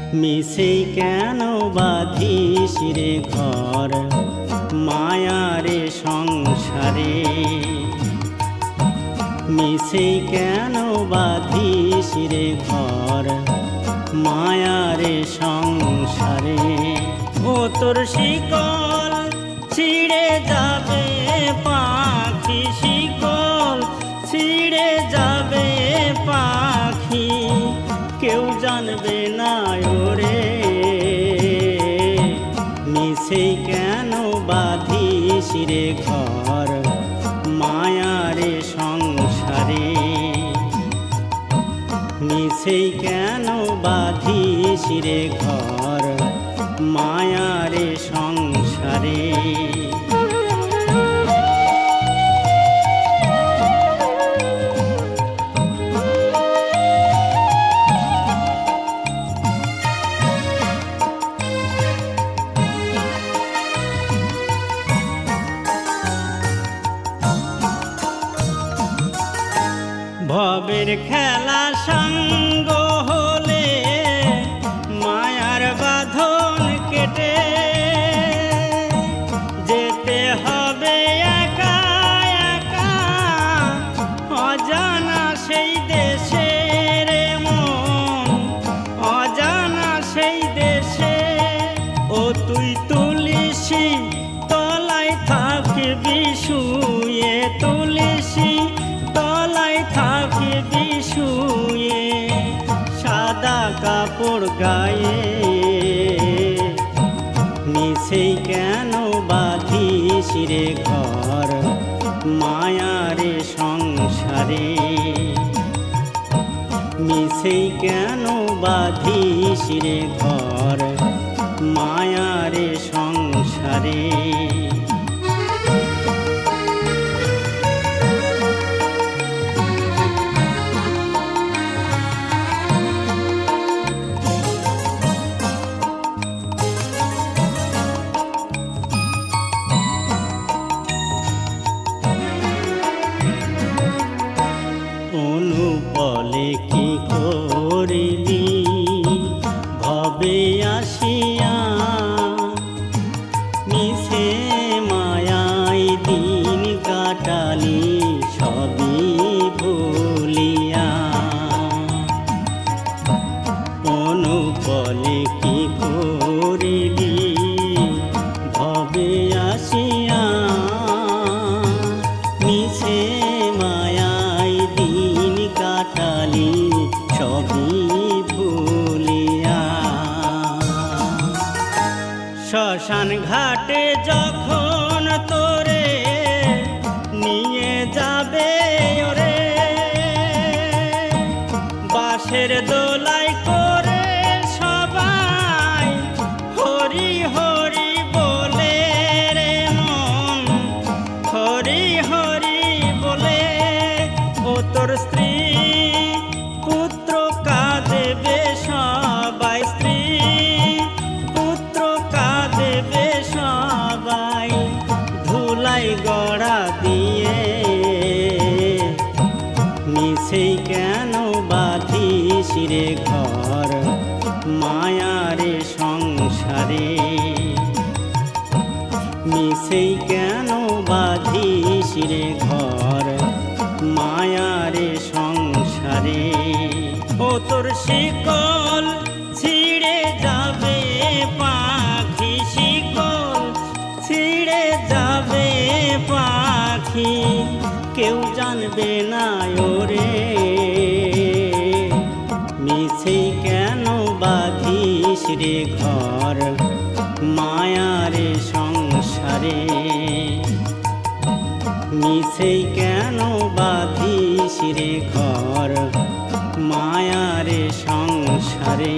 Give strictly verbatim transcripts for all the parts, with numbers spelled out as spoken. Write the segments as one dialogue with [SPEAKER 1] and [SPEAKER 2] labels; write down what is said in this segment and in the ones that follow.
[SPEAKER 1] মিছে কেন বাঁধিস রে ঘর মায়ারে সংসারে, মিছে কেন বাঁধিস রে ঘর মায়ারে সংসারে। ও তোর শিকল ছিঁড়ে যাবে পাখি, শিকল ছিঁড়ে যাবে পাখি, কেউ জানবে না ওরে। মিছে কেন বাঁধিস রে ঘর মায়ারে সংসারে, মিছে কেন বাঁধিস রে ঘর মায়ারে সংসারে। ভবের খেলা সঙ্গ হলে মায়ার বাঁধন কেটে যেতে হবে একা একা অজানা সেই দেশে রে মন, অজানা সেই দেশে। ও তুই তুলসী তলায় থাকবি শুয়ে, তুলসী তলায় থাকবি শুয়ে, সাদা কাপড় গায়ে। মিছে কেন বাঁধিস রে ঘর মায়ারে সংসারে, মিছে কেন বাঁধিস রে ঘর মায়ারে সংসারে। অনুপলে কি করিলি ভবে আসিয়া, মিছে মায়াই দিন কাটালি সবই ভুলিয়া। অনুপলে কি করিলি ভবে আসিয়া, মিছে মায়াই দিন কাটালি সবই ভুলিয়া। শ্মশান ঘাটে যখন তোরে নিয়ে যাবে ওরে, বাঁশের দোলায় করে সবাই হরি হরি বলে রে মন, হরি হরি বলে। ও তোর স্ত্রী পুত্র কাঁদেবে সবাই, স্ত্রী পুত্র কাঁদেবে সবাই ধুলাই গড়া দিয়ে। মিছে কেন বাঁধিস রে ঘর মায়ারে সংসারে, মিছে কেন বাঁধিস রে ঘর মায়ারে সংসারে। ও তোর শিকল ছিঁড়ে যাবে পাখি, শিকল ছিঁড়ে যাবে পাখি, কেউ জানবে না ওরে। মিছে কেন বাঁধিস রে ঘর মায়ারে সংসারে, মিছে কেন বাঁধিস রে ঘর মায়ারে সংসারে,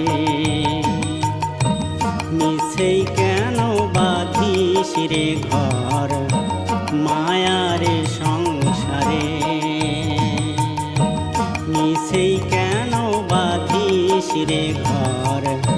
[SPEAKER 1] মিছে কেন বাঁধিস রে ঘর মায়ারে সংসারে, মিছে কেন বাঁধিস রে ঘর